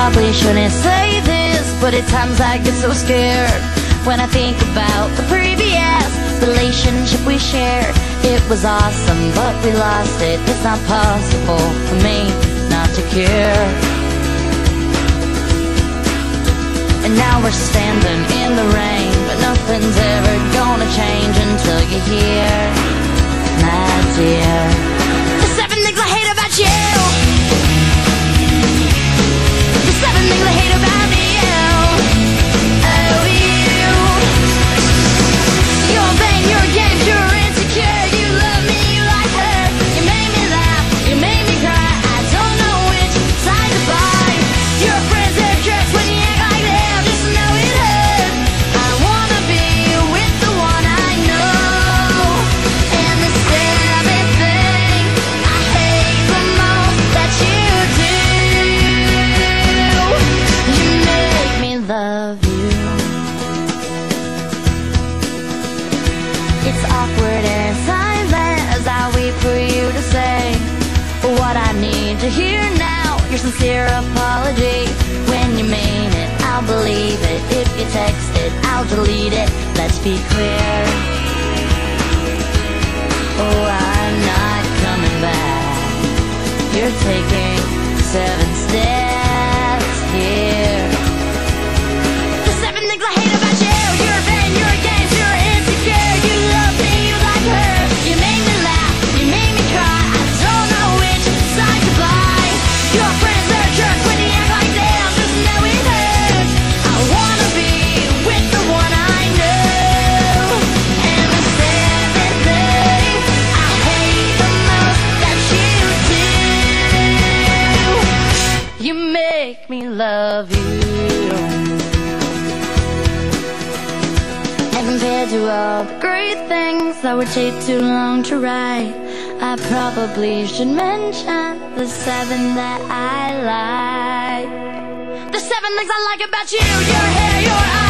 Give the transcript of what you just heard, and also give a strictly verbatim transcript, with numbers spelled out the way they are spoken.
probably shouldn't say this, but at times I get so scared when I think about the previous relationship we shared. It was awesome, but we lost it. It's not possible for me not to care. And now we're standing in the rain, but nothing's ever gonna change until you're here, my dear. The seven things I hate about you. The seven things I hate about you. Oh, you. Your vain, your games, you're insecure. You love me, you like her. You made me laugh, you made me cry. I don't know which side to buy. Your friends, they're jerks when you act like them. Just know it hurts. I wanna be with the one I know. And the seventh thing I hate the most that you do, you make me love you. It's awkward and silent as I wait for you to say what I need to hear now. Your sincere apology. When you mean it, I'll believe it. If you text it, I'll delete it. Let's be clear. Oh, I'm not coming back. You're taking seven steps here. The seven things I hate about you. You're vain, you're games, you're insecure. You love me, you like her. You made me laugh, you made me cry. I don't know which side to buy. Your friends, they're jerks when you act like them. Just know it hurts. I wanna be with the one I know. And the seventh thing I hate the most that you do, you make me love you. And compared to all the great things that would take too long to write, I probably should mention the seven that I like. The seven things I like about you: your hair, your eyes.